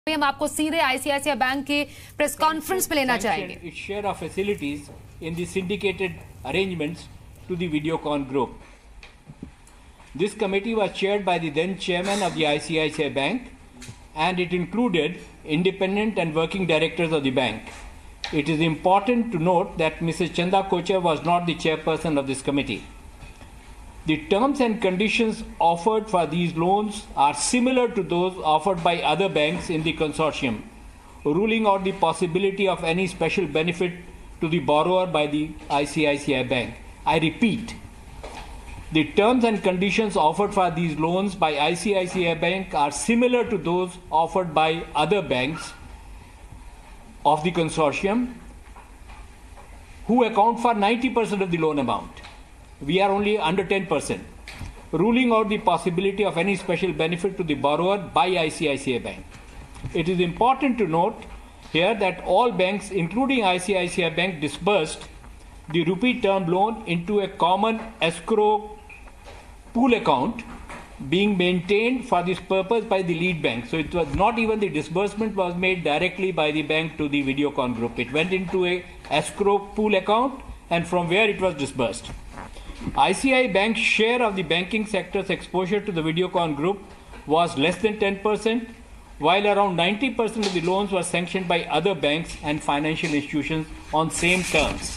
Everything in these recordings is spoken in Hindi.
हम आपको सीधे आईसीआईसीआई बैंक के प्रेस कॉन्फ्रेंस पे लेना चाहेंगे। Its share of facilities in the syndicated arrangements to the Videocon group. This committee was chaired by the then chairman of the ICICI Bank, and it included independent and working directors of the bank. It is important to note that Mrs. Chanda Kochar was not the chairperson of this committee. The terms and conditions offered for these loans are similar to those offered by other banks in the consortium, ruling out the possibility of any special benefit to the borrower by the ICICI Bank. I repeat, the terms and conditions offered for these loans by ICICI Bank are similar to those offered by other banks of the consortium, who account for 90% of the loan amount. We are only under 10%, ruling out the possibility of any special benefit to the borrower by ICICI Bank. It is important to note here that all banks, including ICICI Bank, disbursed the rupee term loan into a common escrow pool account being maintained for this purpose by the lead bank. So it was not even the disbursement was made directly by the bank to the Videocon group. It went into a escrow pool account, and from where it was disbursed. ICICI Bank's share of the banking sector's exposure to the Videocon group was less than 10%, while around 90% of the loans were sanctioned by other banks and financial institutions on same terms.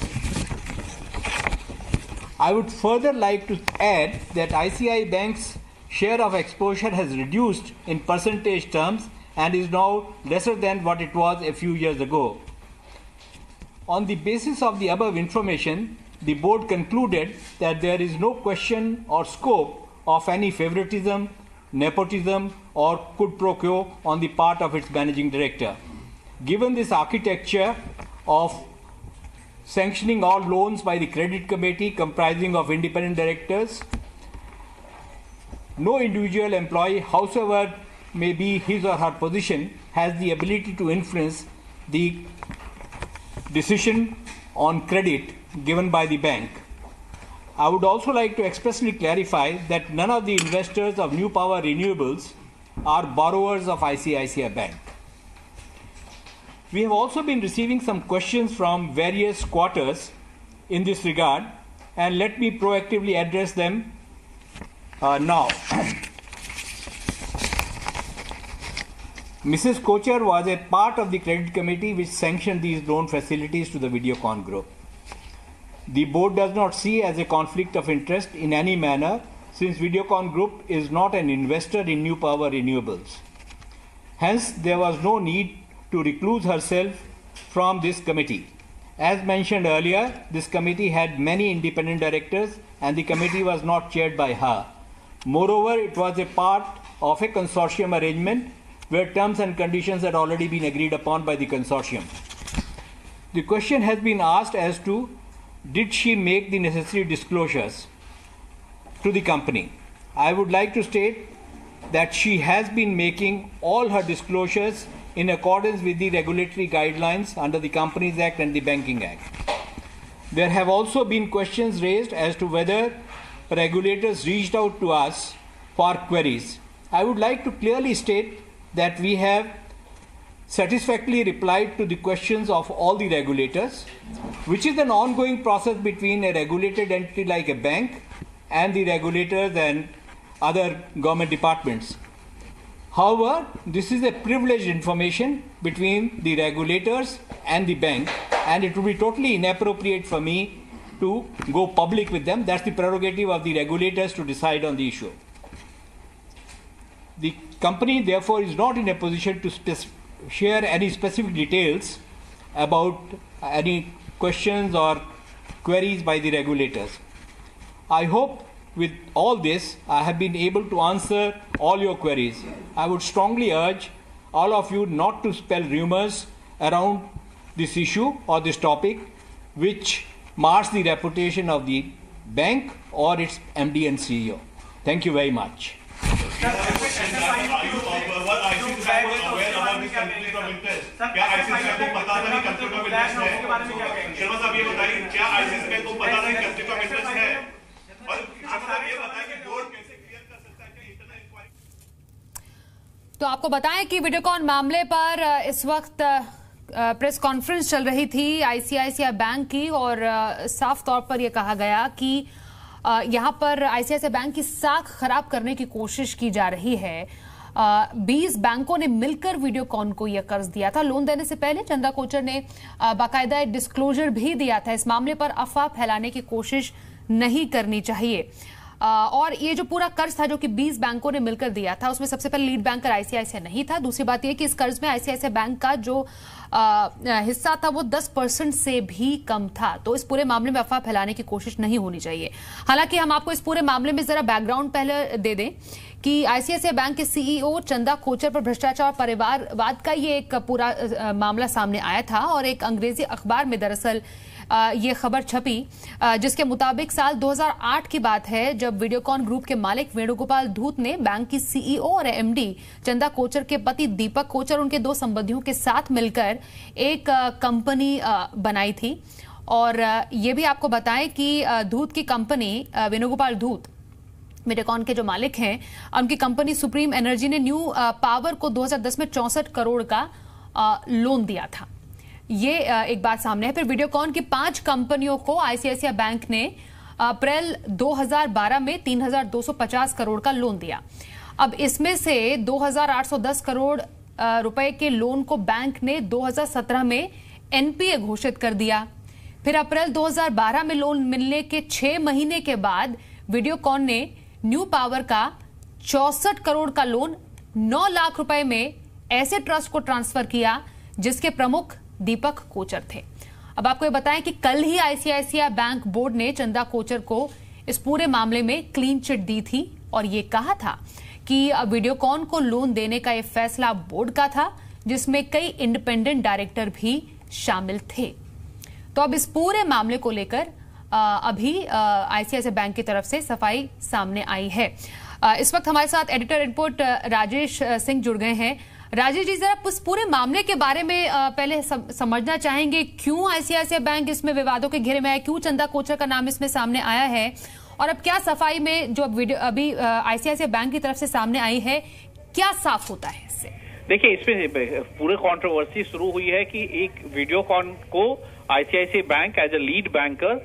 I would further like to add that ICICI Bank's share of exposure has reduced in percentage terms and is now lesser than what it was a few years ago. On the basis of the above information, the board concluded that there is no question or scope of any favoritism, nepotism, or quid pro quo on the part of its managing director. Given this architecture of sanctioning all loans by the credit committee comprising of independent directors, no individual employee, howsoever may be his or her position, has the ability to influence the decision on credit given by the bank. I would also like to expressly clarify that none of the investors of New Power Renewables are borrowers of ICICI Bank. We have also been receiving some questions from various quarters in this regard, and let me proactively address them now. Mrs. Kochar was a part of the credit committee which sanctioned these loan facilities to the Videocon group. The board does not see as a conflict of interest in any manner, since Videocon group is not an investor in New Power Renewables. Hence, there was no need to recluse herself from this committee. As mentioned earlier, this committee had many independent directors and the committee was not chaired by her. Moreover, it was a part of a consortium arrangement where terms and conditions had already been agreed upon by the consortium. The question has been asked as to, did she make the necessary disclosures to the company? I would like to state that she has been making all her disclosures in accordance with the regulatory guidelines under the Companies Act and the Banking Act. There have also been questions raised as to whether regulators reached out to us for queries. I would like to clearly state that we have satisfactorily replied to the questions of all the regulators, which is an ongoing process between a regulated entity like a bank and the regulators and other government departments. However, this is a privileged information between the regulators and the bank, and it would be totally inappropriate for me to go public with them. That's the prerogative of the regulators to decide on the issue. The company, therefore, is not in a position to share any specific details about any questions or queries by the regulators. I hope with all this I have been able to answer all your queries. I would strongly urge all of you not to spell rumors around this issue or this topic which mars the reputation of the bank or its MD and CEO. Thank you very much. क्या आईसीआईसीआई को पता था कि कंफ्लिक्ट ऑफ इंटरेस्ट है? शर्मा साहब ये बताइए, क्या आईसीआईसीआई को पता था कि कंफ्लिक्ट ऑफ इंटरेस्ट है? और शर्मा साहब ये बताइए कि बोर्ड कैसे क्लियर कर सकता है कि इंटरनल इंक्वायरी तो आपको बताएं कि वीडियोकॉन मामले पर इस वक्त प्रेस कॉन्फ्रेंस चल रही थी आईसीआईसीआई बैंक की, और साफ तौर पर यह कहा गया कि यहां पर आईसीआईसीआई बैंक की साख खराब करने की कोशिश की जा रही है। 20 बैंकों ने मिलकर वीडियोकॉन को यह कर्ज दिया था। लोन देने से पहले चंदा कोचर ने बाकायदा डिस्क्लोजर भी दिया था। इस मामले पर अफवाह फैलाने की कोशिश नहीं करनी चाहिए। और ये जो पूरा कर्ज था जो कि 20 बैंकों ने मिलकर दिया था, उसमें सबसे पहले लीड बैंकर आईसीआईसीआई नहीं था। दूसरी बात यह कि इस कर्ज में आईसीआईसीआई बैंक का जो हिस्सा था वो 10% से भी कम था। तो इस पूरे मामले में अफवाह फैलाने की कोशिश नहीं होनी चाहिए। हालांकि हम आपको इस पूरे मामले में जरा बैकग्राउंड पहले दे दें कि आईसीआईसीआई बैंक के सीईओ चंदा कोचर पर भ्रष्टाचार और परिवारवाद का ये एक पूरा मामला सामने आया था, और एक अंग्रेजी अखबार में दरअसल ये खबर छपी, जिसके मुताबिक साल 2008 की बात है जब वीडियोकॉन ग्रुप के मालिक वेणुगोपाल धूत ने बैंक की सीईओ और एमडी चंदा कोचर के पति दीपक कोचर उनके 2 संबंधियों के साथ मिलकर एक कंपनी बनाई थी। और ये भी आपको बताएं कि धूत की कंपनी वेणुगोपाल धूत वीडियोकॉन के जो मालिक हैं, उनकी कंपनी सुप्रीम एनर्जी ने न्यू पावर को 2010 में 64 करोड़ का लोन दिया था। ये एक बात सामने है। फिर वीडियोकॉन की 5 कंपनियों को आईसीआईसीआई बैंक ने अप्रैल 2012 में 3,250 करोड़ का लोन दिया। अब इसमें से 2,810 करोड़ रुपए के लोन को बैंक ने 2017 में एनपीए घोषित कर दिया। फिर अप्रैल 2012 में लोन मिलने के 6 महीने के बाद वीडियोकॉन ने न्यू पावर का 64 करोड़ का लोन 9 लाख रुपए में ऐसे ट्रस्ट को ट्रांसफर किया जिसके प्रमुख दीपक कोचर थे। अब आपको ये बताएं कि कल ही आईसीआईसीआई बैंक बोर्ड ने चंदा कोचर को इस पूरे मामले में क्लीन चिट दी थी, और ये कहा था कि वीडियोकॉन को लोन देने का ये फैसला बोर्ड का था, जिसमें कई इंडिपेंडेंट डायरेक्टर भी शामिल थे। तो अब इस पूरे मामले को लेकर अभी आईसीआईसीआई बैंक की तरफ से सफाई सामने आई है। इस वक्त हमारे साथ एडिटर इनपुट राजेश सिंह जुड़ गए हैं। राजेश जी, जरा इस पूरे मामले के बारे में पहले समझना चाहेंगे, क्यों आईसीआईसीआई बैंक इसमें विवादों के घेरे में है, क्यों चंदा कोचर का नाम इसमें सामने आया है, और अब क्या सफाई में जो अभी आईसीआईसीआई बैंक की तरफ से सामने आई है, क्या साफ होता है इससे? देखिए, इसमें पूरे कंट्रोवर्सी शुरू हुई है कि एक वीडियोकॉन को ICICI bank as a lead banker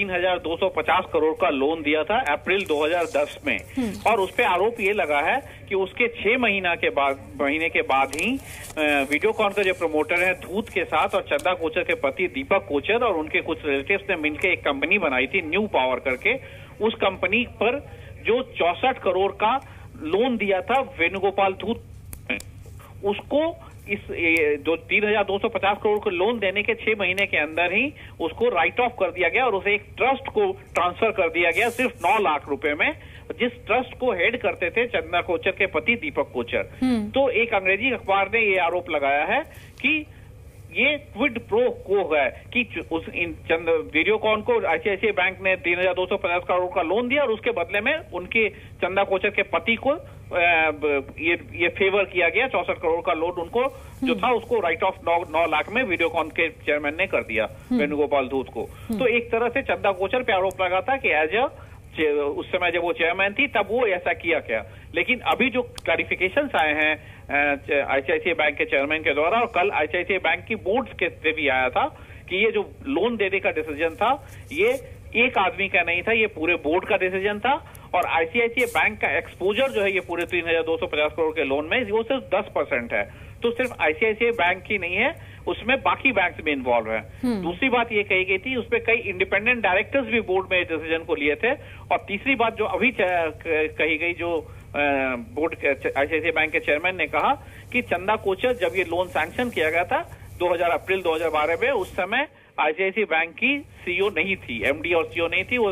3,250 crore का लोन दिया था अप्रैल 2010 में, और उस पे आरोप ये लगा है कि उसके 6 महीने के बाद ही वीडियोकॉन का जो प्रमोटर है धूत के साथ और चंदा कोचर के पति दीपक कोचर और उनके कुछ रिलेटिव्स ने मिलकर एक कंपनी बनाई थी न्यू पावर करके। उस कंपनी पर जो 64 करोड़ का लोन दिया था वेणुगोपाल धूत, उसको इस जो 3,250 करोड़ को लोन देने के 6 महीने के अंदर ही उसको राइट ऑफ कर दिया गया और उसे एक ट्रस्ट को ट्रांसफर कर दिया गया सिर्फ 9 लाख रुपए में, जिस ट्रस्ट को हेड करते थे चंदा कोचर के पति दीपक कोचर। तो एक अंग्रेजी अखबार ने ये आरोप लगाया है कि ये क्विड प्रो को है कि उस वीडियोकॉन को आईसीआईसीआई बैंक ने 3,250 करोड़ का लोन दिया और उसके बदले में उनके चंदा कोचर के पति को ये फेवर किया गया। 64 करोड़ का लोन उनको जो था उसको राइट ऑफ 9 लाख में वीडियोकॉन के चेयरमैन ने कर दिया वेणुगोपाल धूत को। तो एक तरह से चंदा कोचर पे आरोप लगा था कि एज उस समय जब वो चेयरमैन थी तब वो ऐसा किया क्या। लेकिन अभी जो क्लैरिफिकेशंस आए हैं आईसीआईसीआई बैंक के चेयरमैन के द्वारा, और कल आईसीआईसीआई बैंक की बोर्ड के से भी आया था कि ये जो लोन देने का डिसीजन था ये एक आदमी का नहीं था, ये पूरे बोर्ड का डिसीजन था। और आईसीआईसीआई बैंक का एक्सपोजर जो है ये पूरे 3,250 करोड़ के लोन में वो सिर्फ 10% है। तो सिर्फ आईसीआईसीआई बैंक ही नहीं है, उसमें बाकी बैंक्स भी इन्वॉल्व है। दूसरी बात ये कही गई थी, उसमें कई इंडिपेंडेंट डायरेक्टर्स भी बोर्ड में डिसीजन को लिए थे। और तीसरी बात जो अभी कही गई, जो बोर्ड आईसीआईसीआई बैंक के चेयरमैन ने कहा कि चंदा कोचर जब ये लोन सैंक्शन किया गया था अप्रैल 2012 में, उस समय आईसीआईसीआई बैंक की सीईओ नहीं थी, एमडी और सीईओ नहीं थी,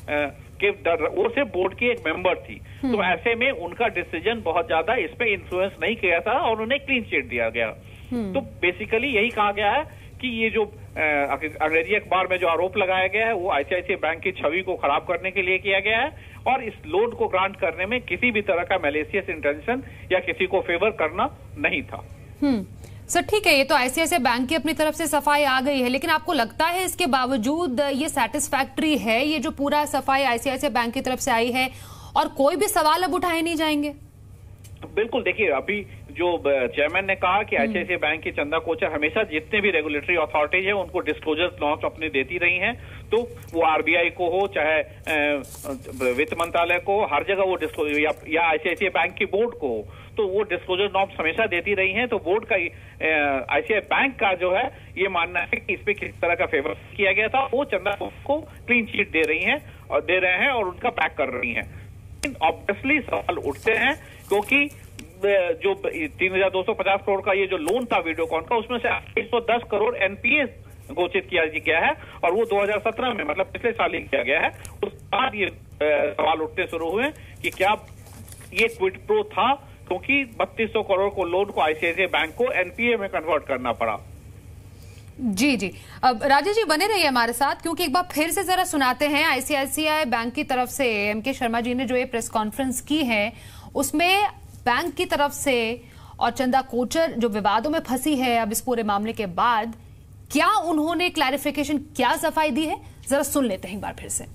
वो सिर्फ बोर्ड की एक मेंबर थी। तो ऐसे में उनका डिसीजन बहुत ज्यादा इस पे इन्फ्लुएंस नहीं किया था और उन्हें क्लीन चिट दिया गया। तो बेसिकली यही कहा गया है कि ये जो अंग्रेजी अखबार में जो आरोप लगाया गया है वो आईसीआईसीआई बैंक की छवि को खराब करने के लिए किया गया है, और इस लोन को ग्रांट करने में किसी भी तरह का मैलिशियस इंटेंशन या किसी को फेवर करना नहीं था। सर ठीक है, ये तो आईसीआईसीआई बैंक की अपनी तरफ से सफाई आ गई है, लेकिन आपको लगता है इसके बावजूद ये सैटिस्फैक्ट्री है, ये जो पूरा सफाई आईसीआईसीआई बैंक की तरफ से आई है, और कोई भी सवाल अब उठाए नहीं जाएंगे? बिल्कुल, देखिए अभी जो चेयरमैन ने कहा कि आईसीआईसीआई बैंक की चंदा कोचर हमेशा जितने भी रेगुलेटरी अथॉरिटीज है उनको डिस्क्लोजर नॉर्म्स अपने देती रही हैं, तो वो आरबीआई को हो चाहे वित्त मंत्रालय को, हर जगह वो डिस्क्लोजर या आईसीआईसीआई बैंक की बोर्ड को हो, तो वो डिस्क्लोजर नॉर्म्स हमेशा देती रही हैं। तो बोर्ड का आईसीआईसीआई बैंक का जो है ये मानना है कि इस पे किस तरह का फेवर किया गया था, वो चंदा को क्लीन चिट दे रही हैं और दे रहे हैं और उनका बैक कर रही हैं। ऑब्वियसली सवाल उठते हैं क्योंकि जो 3,250 करोड़ का ये जो लोन था वीडियोकॉन का, उसमें से 110 करोड़ एनपीए घोषित किया गया है और वो 2017 में मतलब पिछले साल ही किया गया है। उस बाद ये सवाल उठने शुरू हुए कि क्या ये क्विड प्रो था, क्योंकि 3200 करोड़ को लोन को आईसीआईसीआई बैंक को एनपीए में कन्वर्ट करना पड़ा। जी जी, अब राजेश जी बने रहिए हमारे साथ, क्योंकि एक बार फिर से जरा सुनाते हैं आईसीआईसीआई बैंक की तरफ से एमके शर्मा जी ने जो ये प्रेस कॉन्फ्रेंस की है, उसमें बैंक की तरफ से और चंदा कोचर जो विवादों में फंसी है अब इस पूरे मामले के बाद, क्या उन्होंने क्लैरिफिकेशन, क्या सफाई दी है, जरा सुन लेते हैं एक बार फिर से।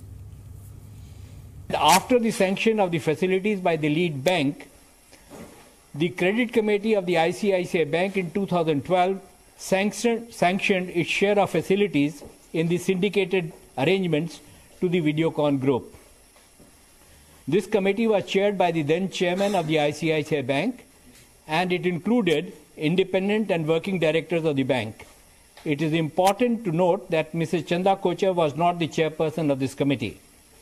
After the sanction of the facilities by the lead bank, the credit committee of the ICICI Bank in 2012 sanctioned its share of facilities in the syndicated arrangements to the Videocon group. This committee was chaired by the then chairman of the ICICI Bank, and it included independent and working directors of the bank. It is important to note that Mrs. Chanda Kochar was not the chairperson of this committee.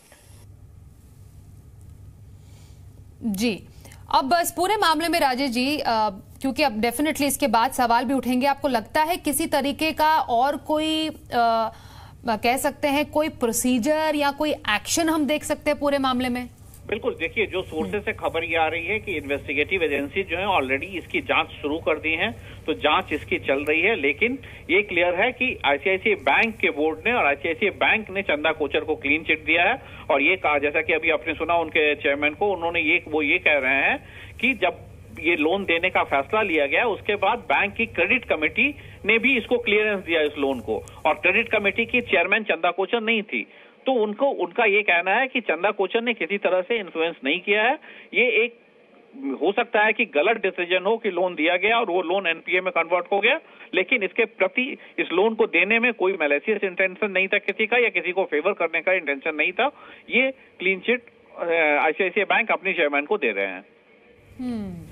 जी, अब इस पूरे मामले में राजेश जी, क्योंकि अब डेफिनेटली इसके बाद सवाल भी उठेंगे, आपको लगता है किसी तरीके का और कोई कह सकते हैं कोई प्रोसीजर या कोई एक्शन हम देख सकते हैं पूरे मामले में? बिल्कुल, देखिए जो सोर्सेज से खबर ये आ रही है कि इन्वेस्टिगेटिव एजेंसी जो है ऑलरेडी इसकी जांच शुरू कर दी है, तो जांच इसकी चल रही है। लेकिन ये क्लियर है कि आईसीआईसीआई बैंक के बोर्ड ने और आईसीआईसीआई बैंक ने चंदा कोचर को क्लीन चिट दिया है और ये कहा, जैसा कि अभी आपने सुना उनके चेयरमैन को, उन्होंने ये कह रहे हैं कि जब ये लोन देने का फैसला लिया गया उसके बाद बैंक की क्रेडिट कमेटी ने भी इसको क्लियरेंस दिया इस लोन को, और क्रेडिट कमेटी की चेयरमैन चंदा कोचर नहीं थी, तो उनका ये कहना है कि चंदा कोचर ने किसी तरह से इन्फ्लुएंस नहीं किया है। ये एक हो सकता है कि गलत डिसीजन हो कि लोन दिया गया और वो लोन एनपीए में कन्वर्ट हो गया, लेकिन इसके प्रति इस लोन को देने में कोई मैलिशियस इंटेंशन नहीं था किसी का, या किसी को फेवर करने का इंटेंशन नहीं था। ये क्लीन चिट आईसीआईसीआई बैंक अपनी चेयरमैन को दे रहे हैं।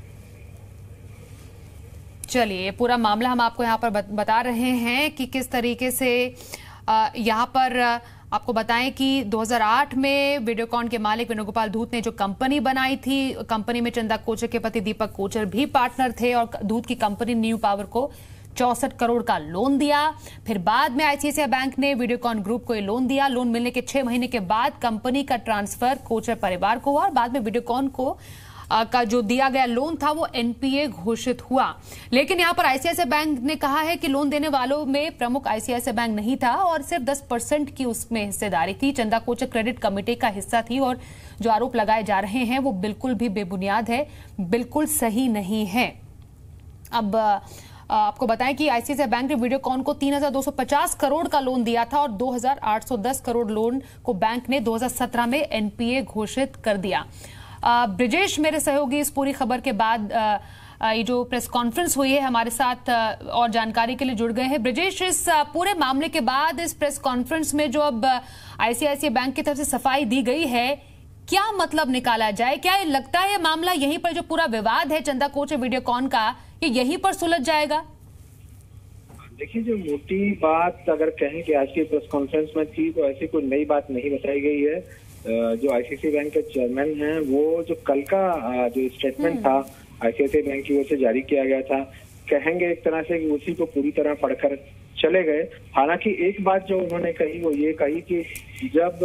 चलिए, पूरा मामला हम आपको यहाँ पर बता रहे हैं कि किस तरीके से यहाँ पर आपको बताएं कि 2008 में वीडियोकॉन के मालिक वेणुगोपाल धूत ने जो कंपनी बनाई थी, कंपनी में चंदा कोचर के पति दीपक कोचर भी पार्टनर थे और धूत की कंपनी न्यू पावर को 64 करोड़ का लोन दिया। फिर बाद में आईसीआईसीआई बैंक ने वीडियोकॉन ग्रुप को ये लोन दिया। लोन मिलने के 6 महीने के बाद कंपनी का ट्रांसफर कोचर परिवार को हुआ और बाद में वीडियोकॉन को का जो दिया गया लोन था वो एनपीए घोषित हुआ। लेकिन यहां पर आईसीआईसीआई बैंक ने कहा है कि लोन देने वालों में प्रमुख आईसीआईसीआई बैंक नहीं था और सिर्फ 10% की उसमें हिस्सेदारी थी। चंदा कोचर क्रेडिट कमेटी का हिस्सा थी और जो आरोप लगाए जा रहे हैं वो बिल्कुल भी बेबुनियाद है, बिल्कुल सही नहीं है। अब आपको बताएं कि आईसीआईसीआई बैंक ने वीडियोकॉन को 3,250 करोड़ का लोन दिया था और 2,810 करोड़ लोन को बैंक ने 2017 में एनपीए घोषित कर दिया। ब्रिजेश मेरे सहयोगी इस पूरी खबर के बाद ये जो प्रेस कॉन्फ्रेंस हुई है हमारे साथ और जानकारी के लिए जुड़ गए हैं। ब्रिजेश, इस पूरे मामले के बाद इस प्रेस कॉन्फ्रेंस में जो अब आईसीआईसीआई बैंक की तरफ से सफाई दी गई है, क्या मतलब निकाला जाए? क्या ये लगता है ये मामला यहीं पर जो पूरा विवाद है चंदा कोचर वीडियोकॉन का, ये यहीं पर सुलझ जाएगा? देखिए, जो मोटी बात अगर कहें कि आज की प्रेस कॉन्फ्रेंस में थी तो ऐसी कोई नई बात नहीं बताई गई है। जो आईसीआईसीआई बैंक के चेयरमैन हैं वो जो कल का जो स्टेटमेंट था आईसीआईसीआई बैंक की ओर से जारी किया गया था, कहेंगे एक तरह से कि उसी को पूरी तरह पढ़कर चले गए। हालांकि एक बात जो उन्होंने कही वो ये कही कि जब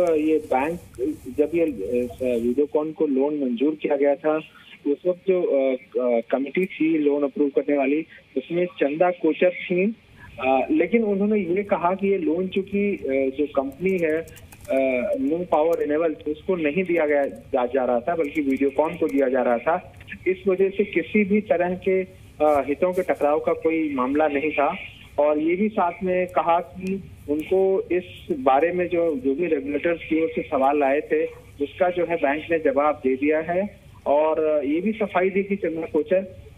ये वीडियोकॉन को लोन मंजूर किया गया था उस वक्त जो कमेटी थी लोन अप्रूव करने वाली उसमें चंदा कोचर थी, लेकिन उन्होंने ये कहा कि ये लोन चूंकि जो कंपनी है न्यू पावर रिन्यूएबल उसको नहीं दिया गया जा रहा था बल्कि वीडियोकॉन को दिया जा रहा था। इस वजह से किसी भी तरह के हितों के टकराव का कोई मामला नहीं था। और ये भी साथ में कहा कि उनको इस बारे में जो भी रेगुलेटर्स की ओर से सवाल आए थे उसका जो है बैंक ने जवाब दे दिया है। और ये भी सफाई दी कि चंदा कोचर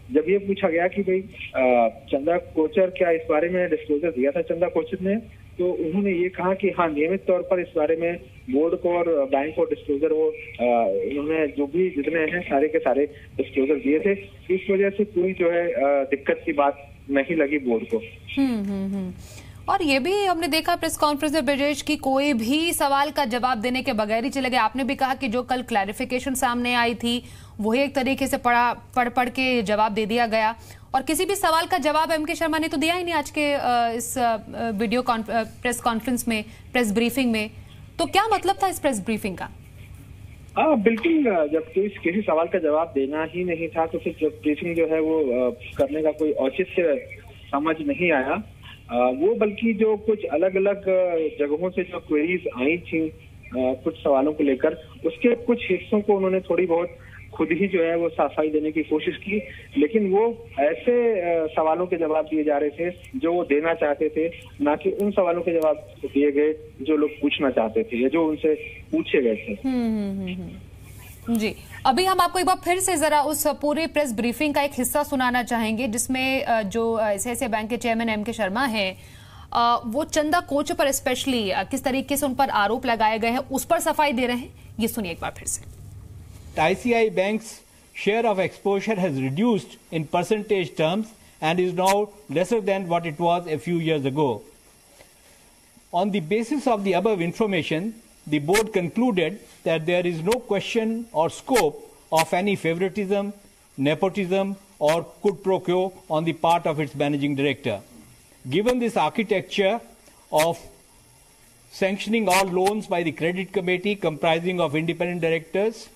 जब ये पूछा गया कि भाई चंदा कोचर क्या इस बारे में डिस्क्लोजर दिया था चंदा कोचर ने, तो उन्होंने ये कहा कि हाँ नियमित तौर पर इस बारे में बोर्ड को और बैंक को डिस्क्लोजर वो इन्होंने जो भी जितने हैं सारे के सारे डिस्क्लोजर दिए थे। इस वजह से कोई जो है दिक्कत की बात नहीं लगी बोर्ड को। और ये भी हमने देखा प्रेस कॉन्फ्रेंस में ब्रजेश की कोई भी सवाल का जवाब देने के बगैर ही चले गए। आपने भी कहा कि जो कल क्लैरिफिकेशन सामने आई थी वही एक तरीके से पढ़ के जवाब दे दिया गया, और किसी भी सवाल का जवाब एमके शर्मा ने तो दिया ही नहीं आज के इस वीडियो प्रेस कॉन्फ्रेंस में, प्रेस ब्रीफिंग में। तो क्या मतलब था इस प्रेस ब्रीफिंग का? हाँ बिल्कुल, जब किसी सवाल का जवाब देना ही नहीं था तो फिर ब्रीफिंग जो है वो करने का कोई औचित्य समझ नहीं आया। वो बल्कि जो कुछ अलग अलग जगहों से जो क्वेरीज आई थी कुछ सवालों को लेकर, उसके कुछ हिस्सों को उन्होंने थोड़ी बहुत खुद ही जो है वो सफाई देने की कोशिश की, लेकिन वो ऐसे सवालों के जवाब दिए जा रहे थे जो वो देना चाहते थे, ना कि उन सवालों के जवाब दिए गए जो लोग पूछना चाहते थे या जो उनसे पूछे गए थे। जी, अभी हम आपको एक बार फिर से जरा उस पूरे प्रेस ब्रीफिंग का एक हिस्सा सुनाना चाहेंगे जिसमें जो ICICI बैंक के चेयरमैन एमके शर्मा हैं वो चंदा कोच पर स्पेशली किस तरीके से उन पर आरोप लगाए गए हैं उस पर सफाई दे रहे हैं। ये सुनिए एक बार फिर से। ICICI Bank's share of exposure has reduced in percentage terms and is now lesser than what it was a few years ago. On the basis of the above information, the board concluded that there is no question or scope of any favoritism, nepotism or quid pro quo on the part of its managing director. Given this architecture of sanctioning all loans by the credit committee comprising of independent directors,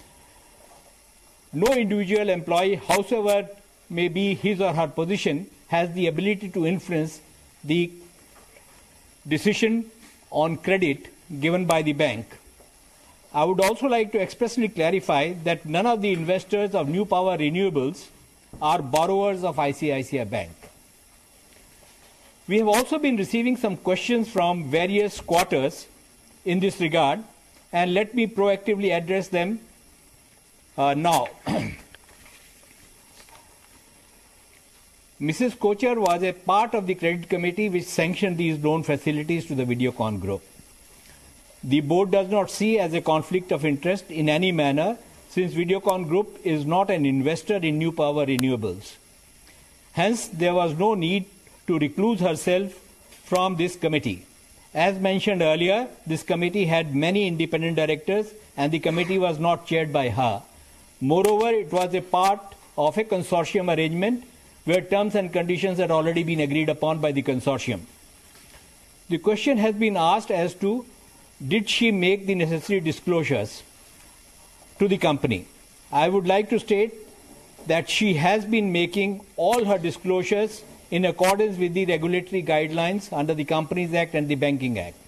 no individual employee, howsoever may be his or her position, has the ability to influence the decision on credit given by the bank. I would also like to expressly clarify that none of the investors of New Power Renewables are borrowers of ICICI Bank. We have also been receiving some questions from various quarters in this regard, and let me proactively address them now. Mrs. Kochar was a part of the credit committee which sanctioned these loan facilities to the Videocon group. The board does not see as a conflict of interest in any manner, since Videocon group is not an investor in New Power Renewables. Hence, there was no need to recluse herself from this committee. As mentioned earlier, this committee had many independent directors and the committee was not chaired by her. Moreover, it was a part of a consortium arrangement where terms and conditions had already been agreed upon by the consortium. The question has been asked as to, did she make the necessary disclosures to the company? I would like to state that she has been making all her disclosures in accordance with the regulatory guidelines under the Companies Act and the Banking Act.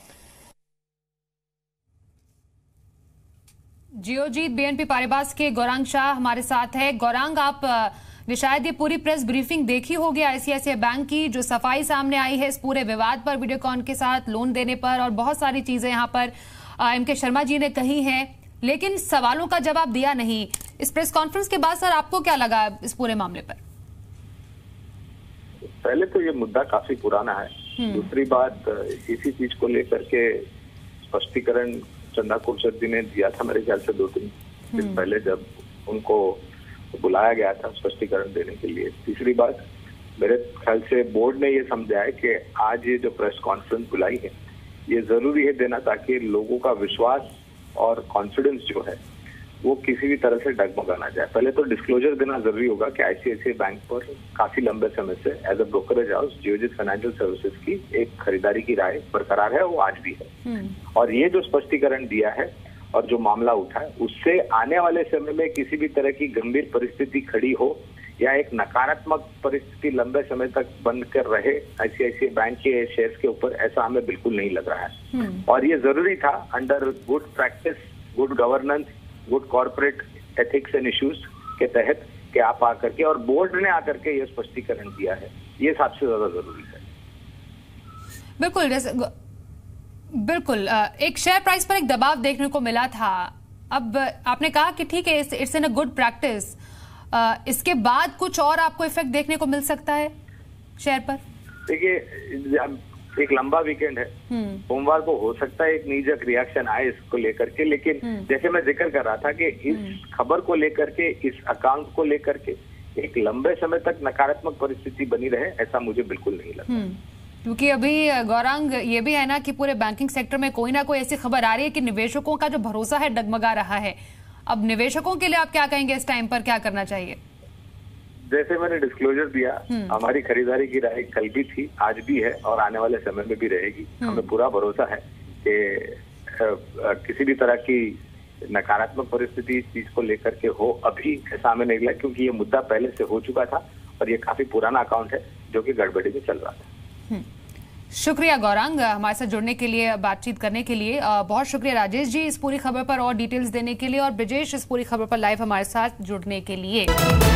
Geojit BNP पारिबास के गौरांग शाह हमारे साथ है। गौरांग, आप ने शायद ये पूरी प्रेस ब्रीफिंग देखी होगी ICICI बैंक की, जो सफाई सामने आई है इस पूरे विवाद पर, वीडियोकॉन के साथ लोन देने पर, और बहुत सारी चीजें यहाँ पर एमके शर्मा जी ने कही हैं, लेकिन सवालों का जवाब दिया नहीं। इस प्रेस कॉन्फ्रेंस के बाद सर आपको क्या लगा इस पूरे मामले पर? पहले तो ये मुद्दा काफी पुराना है। दूसरी बात, इसी चीज को लेकर के स्पष्टीकरण चंदा कोचर जी ने दिया था मेरे ख्याल से 2-3 दिन पहले, जब उनको बुलाया गया था स्पष्टीकरण देने के लिए। तीसरी बात, मेरे ख्याल से बोर्ड ने ये समझा है कि आज ये जो प्रेस कॉन्फ्रेंस बुलाई है ये जरूरी है देना, ताकि लोगों का विश्वास और कॉन्फिडेंस जो है वो किसी भी तरह से डगमगा ना जाए। पहले तो डिस्क्लोजर देना जरूरी होगा कि ICICI बैंक पर काफी लंबे समय से as a brokerage house Geojit financial services की एक खरीदारी की राय बरकरार है, वो आज भी है। और ये जो स्पष्टीकरण दिया है और जो मामला उठा है, उससे आने वाले समय में किसी भी तरह की गंभीर परिस्थिति खड़ी हो या एक नकारात्मक परिस्थिति लंबे समय तक बंद कर रहे ICICI बैंक के शेयर्स के ऊपर, ऐसा हमें बिल्कुल नहीं लग रहा है। और ये जरूरी था under good practice, good governance, good corporate ethics and issues के तहत कि आप आकर के, और बोर्ड ने आकर के ये स्पष्टीकरण दिया है, ये सबसे ज्यादा जरूरी है। बिल्कुल, जैसे बिल्कुल एक शेयर प्राइस पर एक दबाव देखने को मिला था। अब आपने कहा कि ठीक है, it's in a good practice, इसके बाद कुछ और आपको इफेक्ट देखने को मिल सकता है शेयर पर? देखिए, एक लंबा वीकेंड है, सोमवार को हो सकता है एक नीजक रिएक्शन आए इसको लेकर के, लेकिन जैसे मैं जिक्र कर रहा था कि इस खबर को लेकर के, इस अकाउंट को लेकर के एक लंबे समय तक नकारात्मक परिस्थिति बनी रहे, ऐसा मुझे बिल्कुल नहीं लगता। क्योंकि अभी गौरांग ये भी है ना कि पूरे बैंकिंग सेक्टर में कोई ना कोई ऐसी खबर आ रही है कि निवेशकों का जो भरोसा है डगमगा रहा है। अब निवेशकों के लिए आप क्या कहेंगे, इस टाइम पर क्या करना चाहिए? जैसे मैंने डिस्क्लोजर दिया, हमारी खरीदारी की राय कल भी थी, आज भी है और आने वाले समय में भी रहेगी। हमें पूरा भरोसा है कि किसी भी तरह की नकारात्मक परिस्थिति इस चीज को लेकर के हो अभी ऐसा हमें नहीं लगा, क्योंकि ये मुद्दा पहले से हो चुका था और ये काफी पुराना अकाउंट है जो कि गड़बड़ी में चल रहा था। शुक्रिया गौरांग हमारे साथ जुड़ने के लिए, बातचीत करने के लिए। बहुत शुक्रिया राजेश जी इस पूरी खबर पर और डिटेल्स देने के लिए, और ब्रिजेश इस पूरी खबर पर लाइव हमारे साथ जुड़ने के लिए।